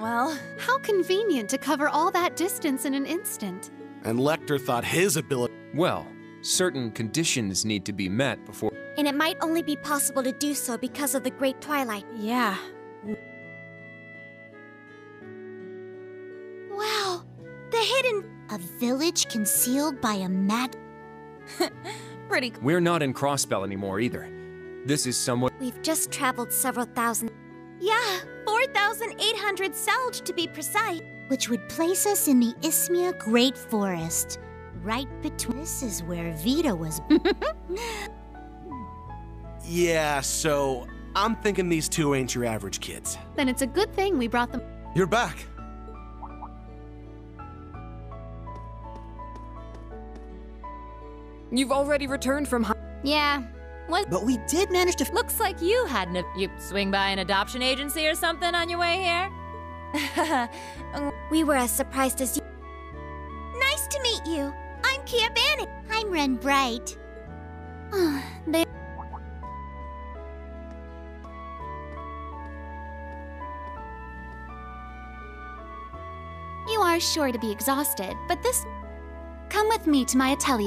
well. How convenient to cover all that distance in an instant. And Lecter thought his ability... Well, certain conditions need to be met before... And it might only be possible to do so because of the Great Twilight. Yeah. Wow! The hidden... A village concealed by a mat... Pretty... We're not in Crossbell anymore either. This is somewhat... We've just traveled several thousand... Yeah, 4,800 salj to be precise. Which would place us in the Isthmia Great Forest. Right between... This is where Vita was... Yeah, so... I'm thinking these two ain't your average kids. Then it's a good thing we brought them. You're back. You've already returned from... Yeah. But we did manage to... Looks like you had you swing by an adoption agency or something on your way here? We were as surprised as you. Nice to meet you. I'm Kia Bannock. I'm Ren Bright. They... You are sure to be exhausted, but this... Come with me to my atelier.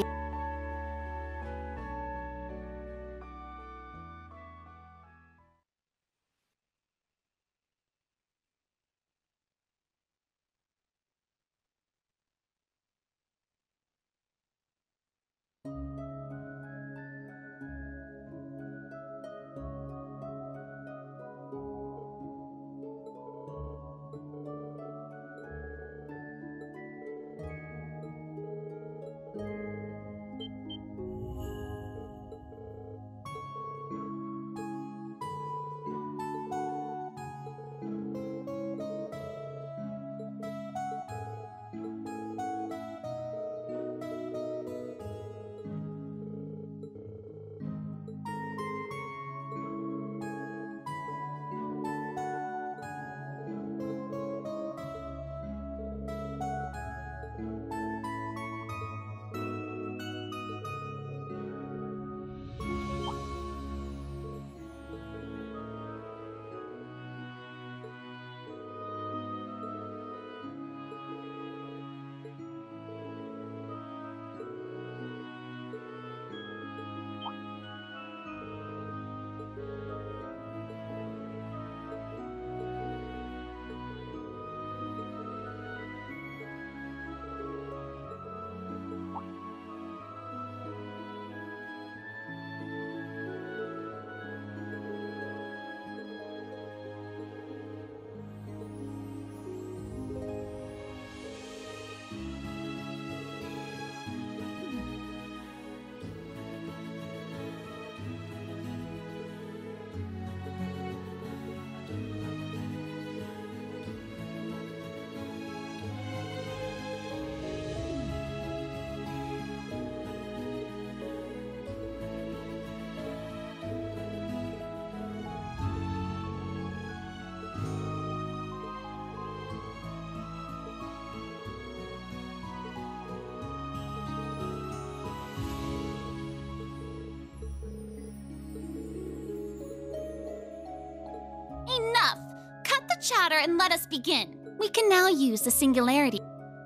Enough! Cut the chatter and let us begin. We can now use the singularity.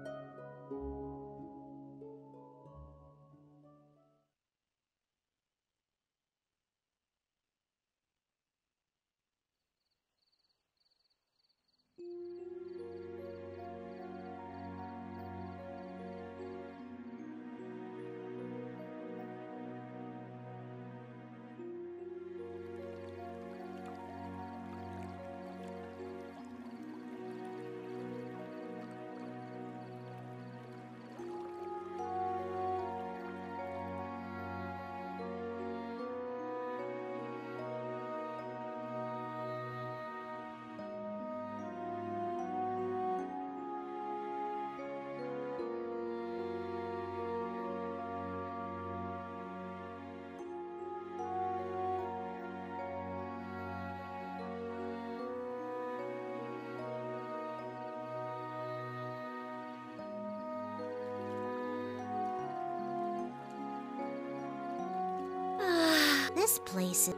This place is...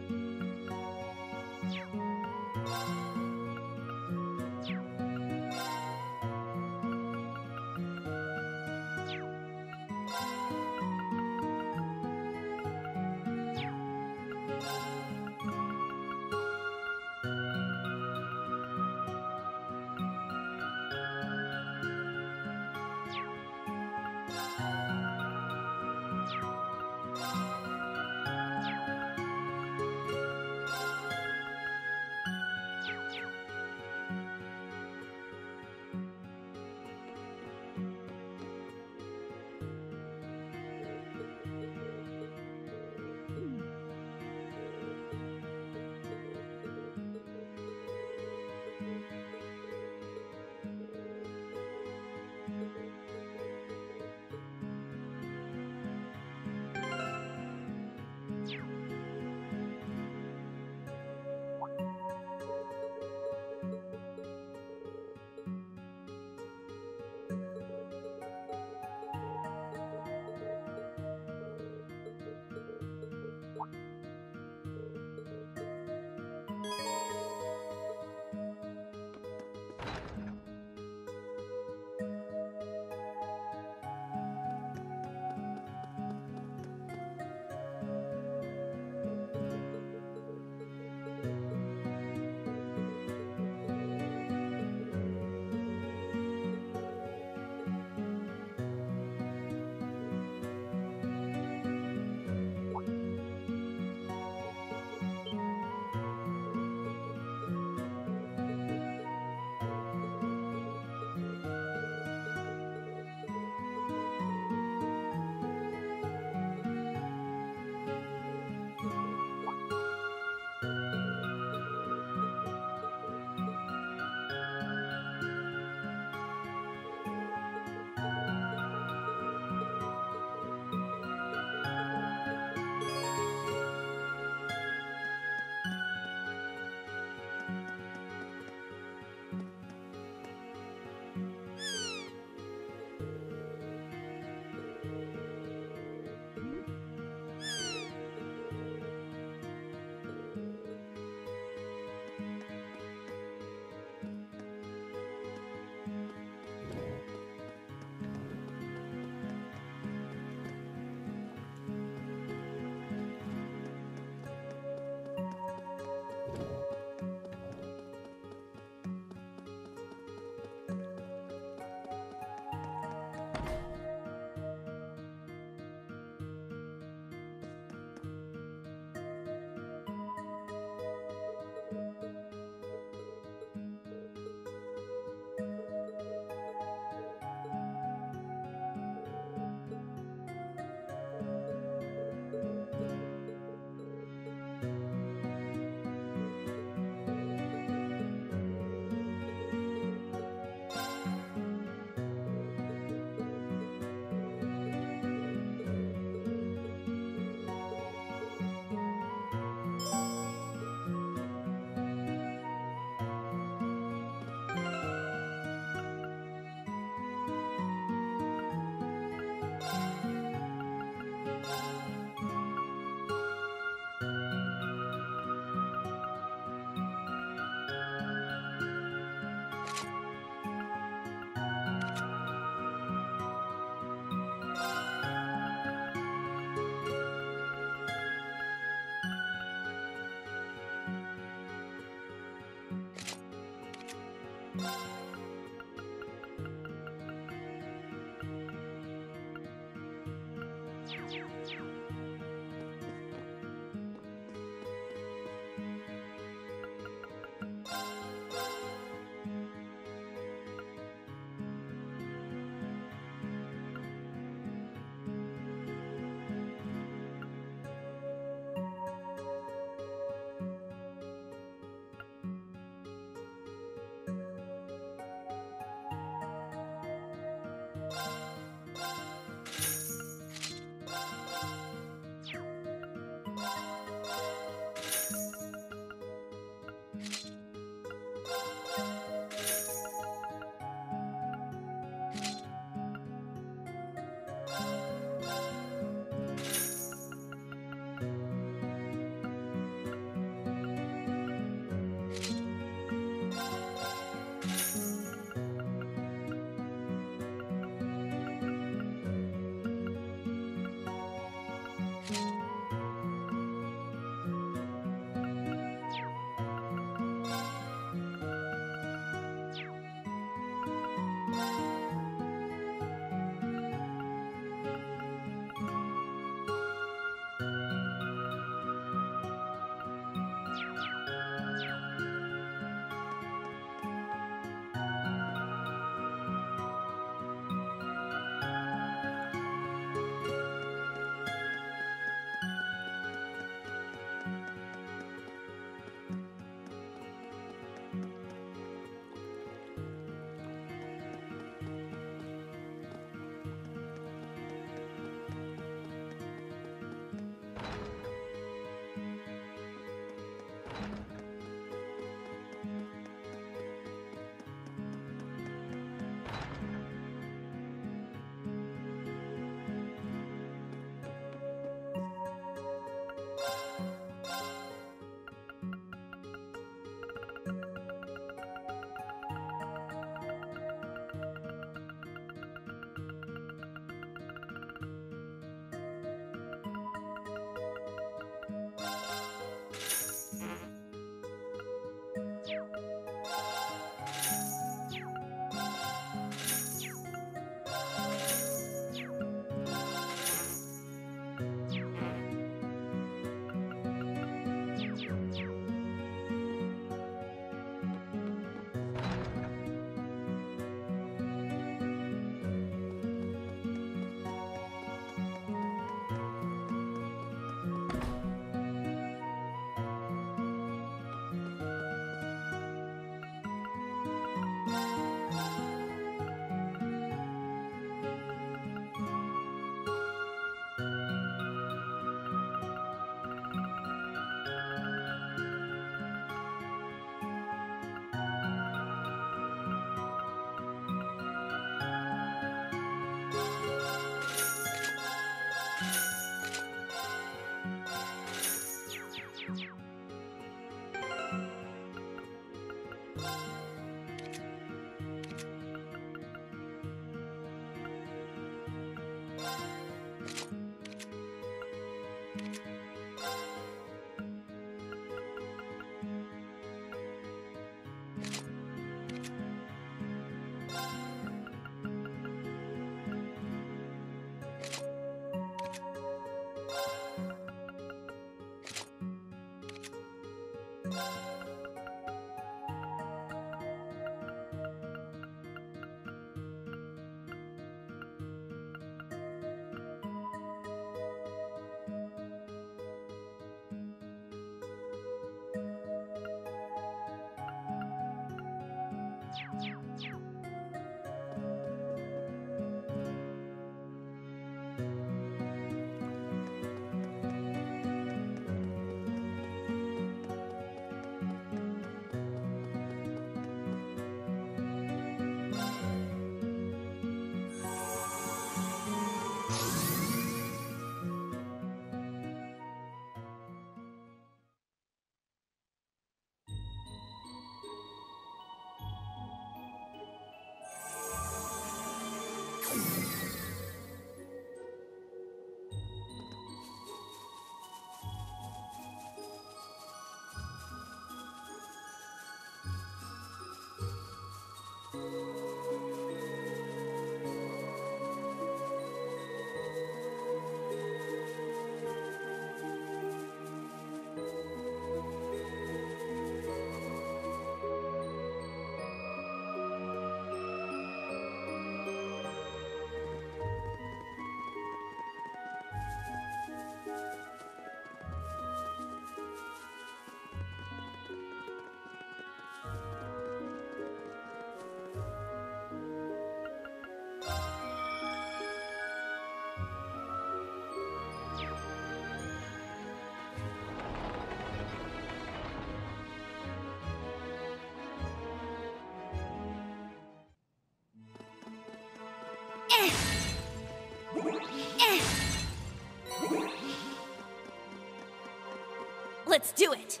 Let's do it!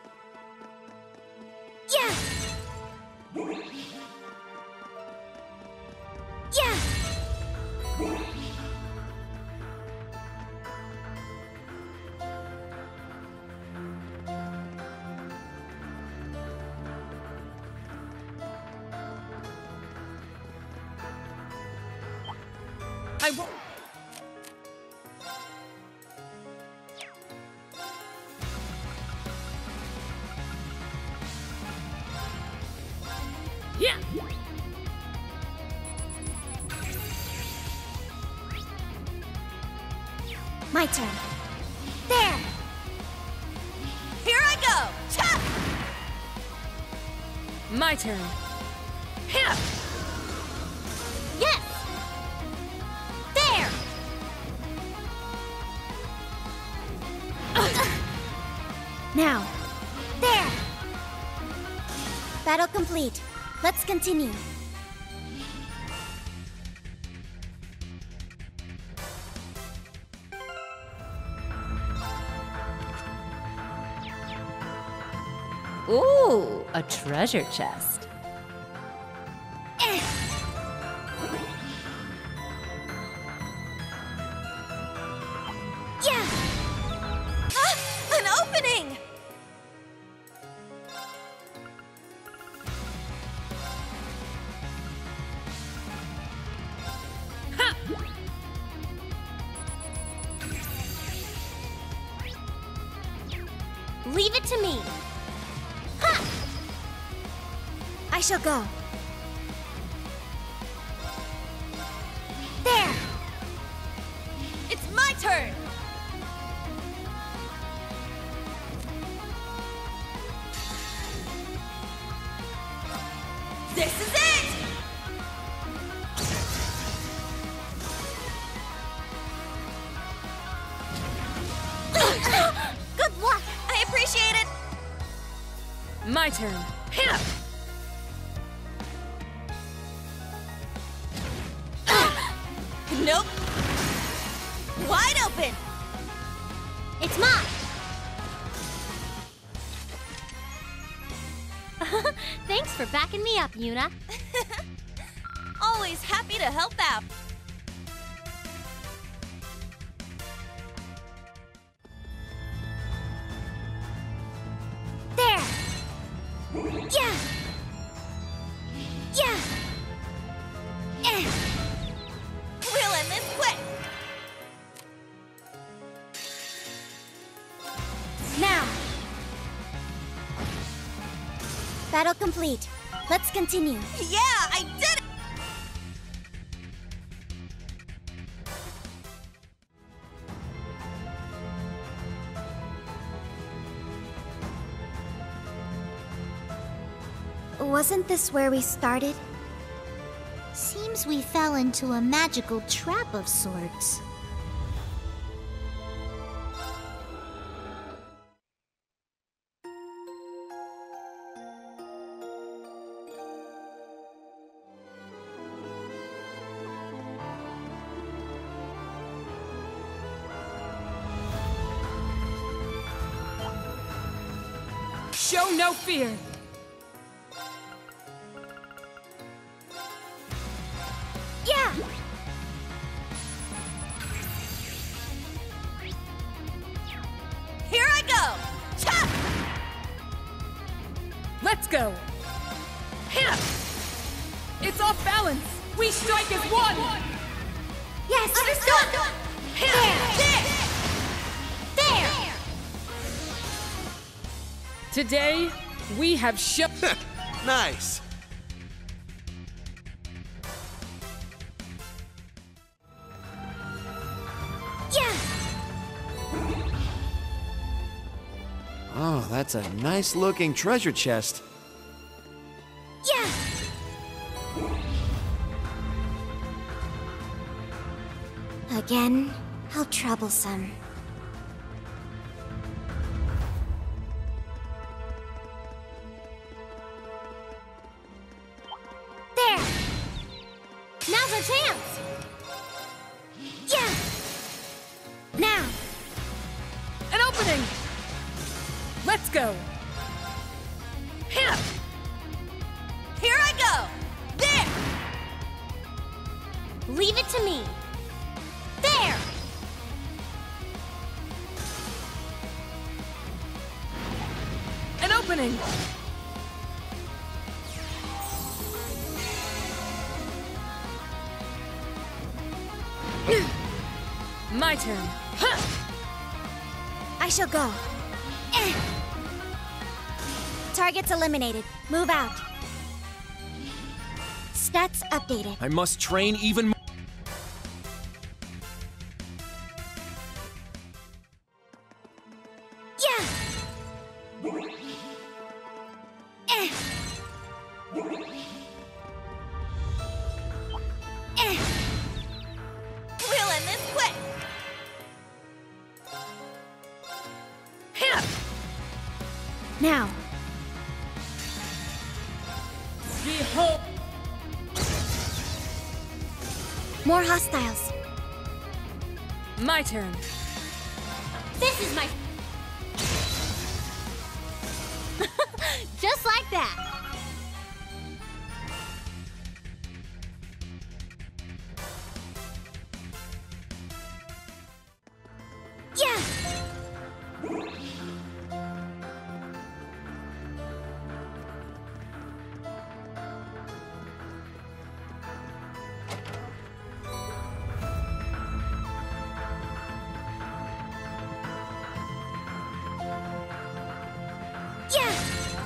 Yeah! Yeah! I won't. Yeah! My turn. There! Here I go! Cha! My turn. Here! Yes! There! Now. There! Battle complete. Let's continue. Ooh, a treasure chest. Yeah! Ah! An opening! Leave it to me. Ha! I shall go. There! It's my turn! This is it! Good luck! I appreciate it! My turn. Here! Nope! Wide open! It's mine! Thanks for backing me up, Yuna. Always happy to help out. There! Yeah! Yeah! We'll end this quick! Now! Battle complete. Let's continue. Yeah, I did it! Wasn't this where we started? Seems we fell into a magical trap of sorts. Show no fear. Yeah! Here I go! Cha! Let's go. Here! It's off balance. We strike as one. Yes! Understood! There! Today, we have shown. Nice. Yeah! Oh, that's a nice looking treasure chest. Yeah! Again, how troublesome. There! Now's our chance! go! Here! Here I go! There! Leave it to me. There! An opening! My turn. Huh. I shall go. Target's eliminated. Move out. Stats updated. I must train even more. Yeah! We'll end this quick! Here! Now. Behold! More hostiles. My turn. This is my... Just like that. Yeah! Yeah!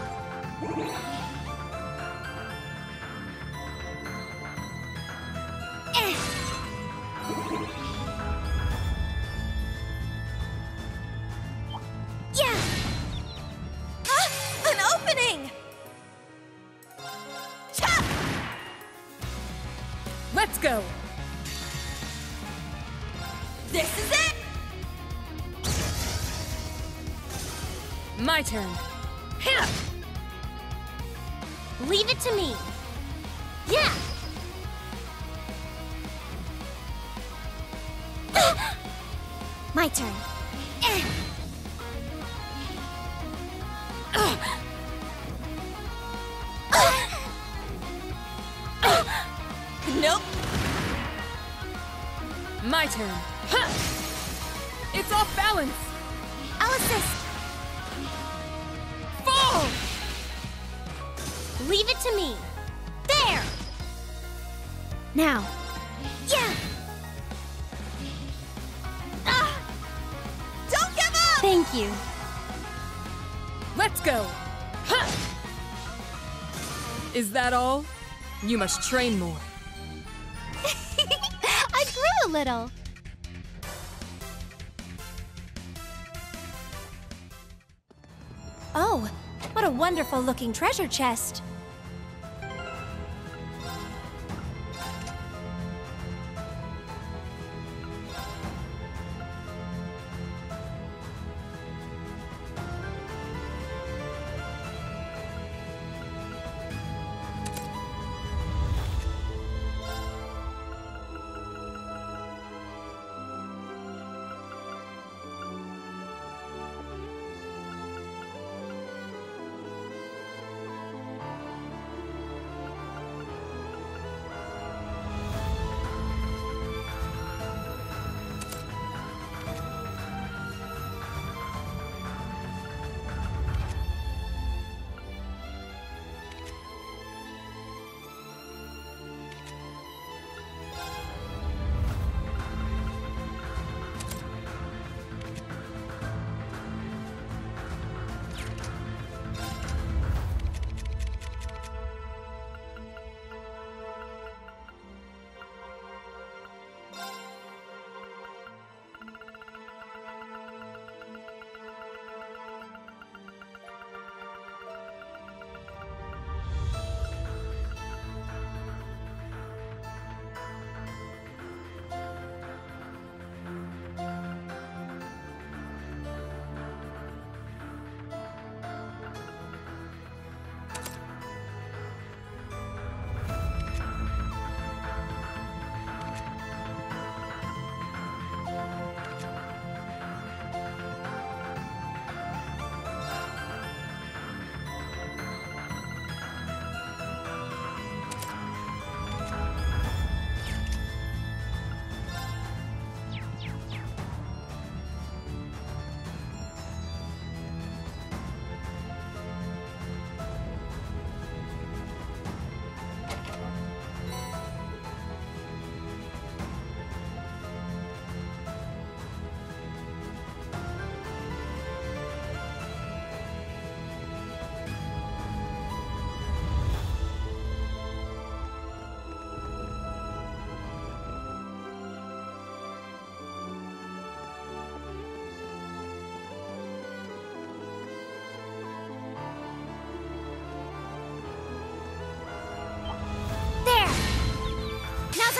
Yeah! Ah! An opening! Chop! Let's go! This is it! My turn. Here! Leave it to me. Yeah! My turn. Nope. My turn. Huh. It's off balance! I'll assist. Fall! Leave it to me. There! Now. Yeah! Ah! Don't give up! Thank you. Let's go! Huh. Is that all? You must train more. I grew a little. Oh, what a wonderful looking treasure chest.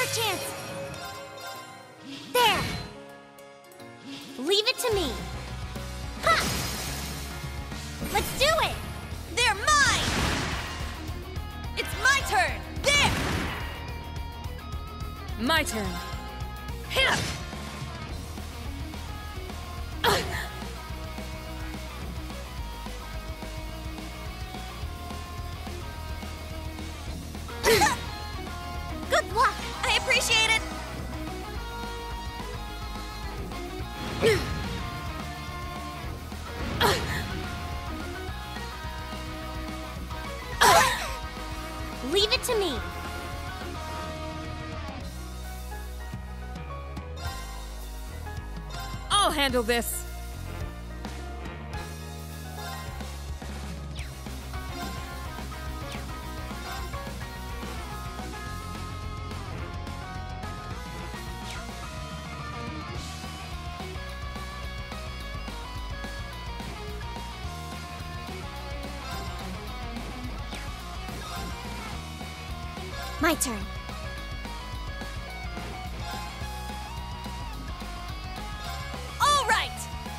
chance! There! Leave it to me! Ha! Let's do it! They're mine! It's my turn! There! My turn. Hit! Good luck! I appreciate it! Leave it to me! I'll handle this. My turn. All right!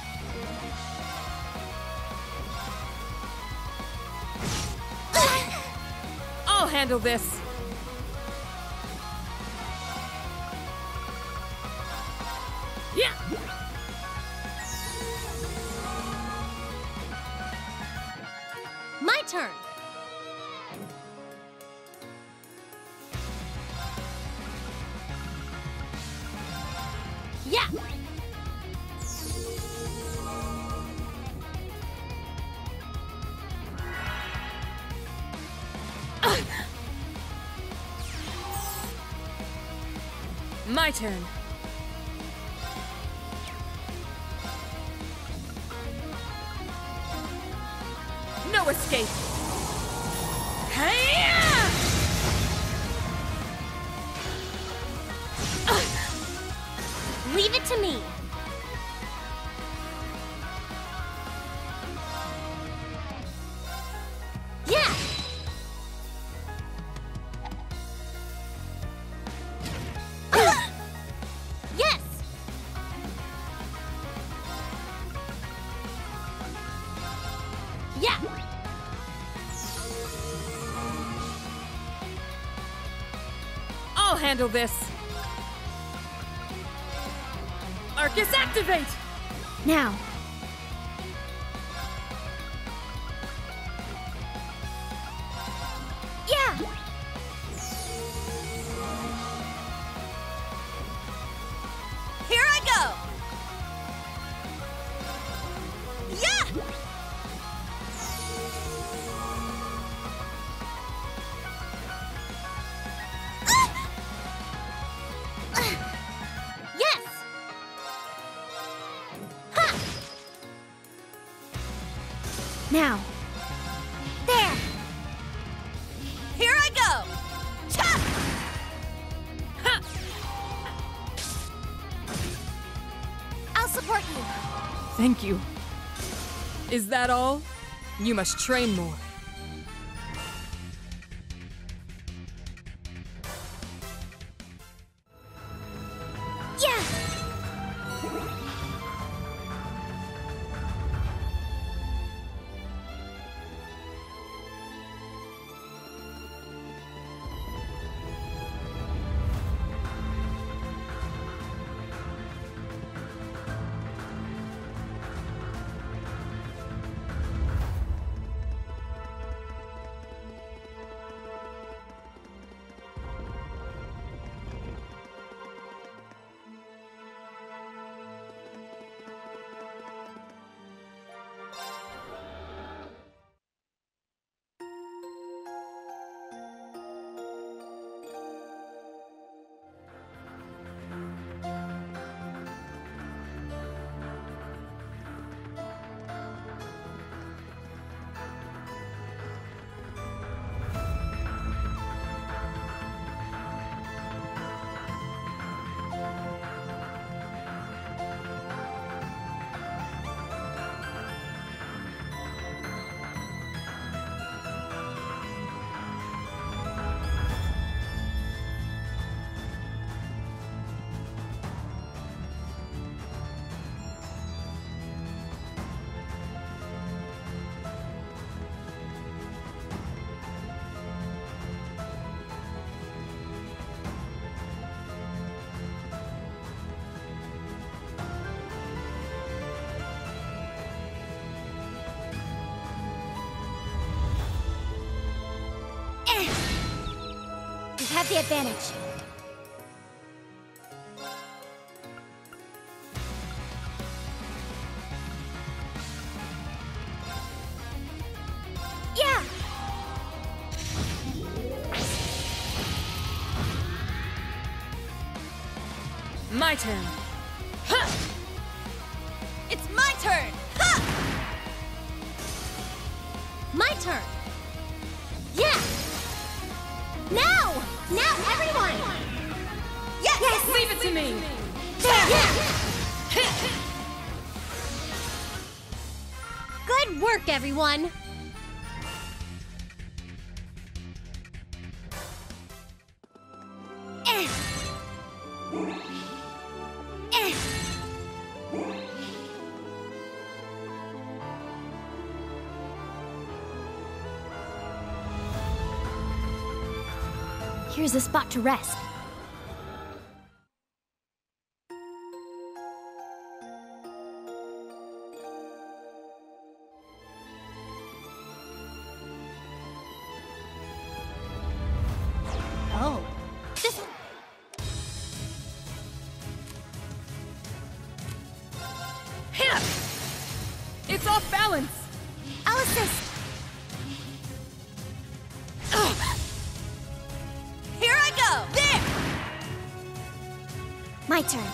I'll handle this. Yeah! My turn. Yeah! My turn. No escape. Hey-ya! Leave it to me. Yeah! Yes! Yeah! I'll handle this. Arcus, activate! Now. Yeah! Here I go! Yeah! Yes! Ha! Now. There! Here I go! Cha! Ha! I'll support you. Thank you. Is that all? You must train more. Yeah! have the advantage. Yeah! My turn. Ha! It's my turn! Ha! My turn! Yeah! Now! Now, everyone! Yes! Leave it to me! Yeah! Good work, everyone! Here's a spot to rest. Oh, this... Hit! It's off balance! I'll assist. Here I go! There! My turn.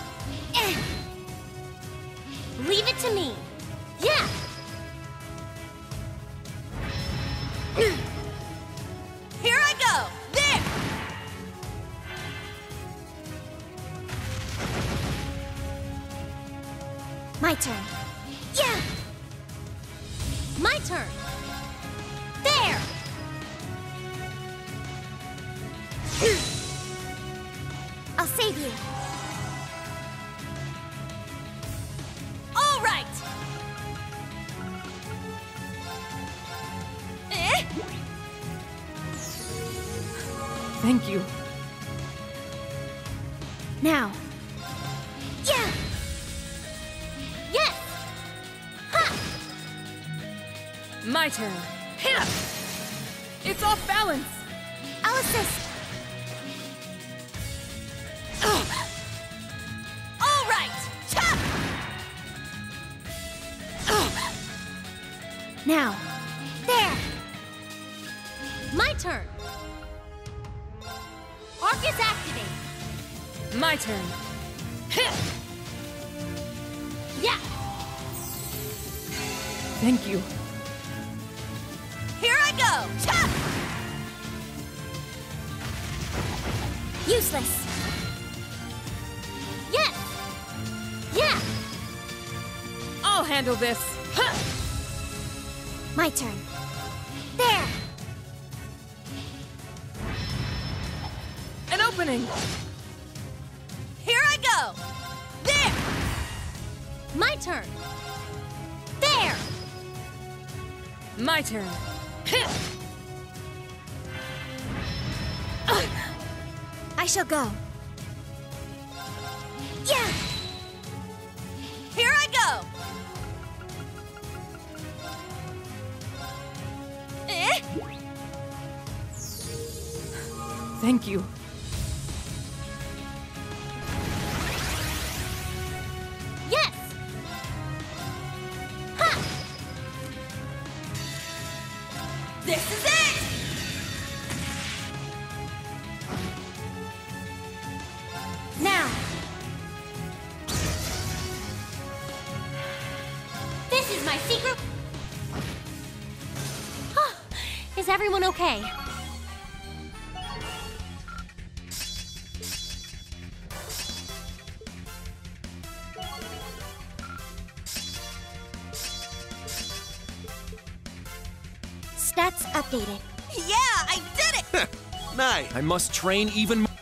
Leave it to me. Yeah! Here I go! There! My turn. Yeah! My turn. There! I'll save you. All right! Thank you. Now. Yeah! Yes! Ha! My turn. Hit! It's off balance! I'll assist. All right! Cha! Now. There! My turn. Arc is activated. My turn. Hit! Yeah! Thank you. Here I go! Cha! Useless. Yes! Yeah! I'll handle this. Ha! My turn. There! An opening! Here I go! There! My turn. There! My turn. Hit! I shall go. Yeah! Here I go! Thank you. Yes! Ha! This is it! Now! This is my secret... Is everyone okay? Stats updated. Yeah, I did it! Nice. I must train even more.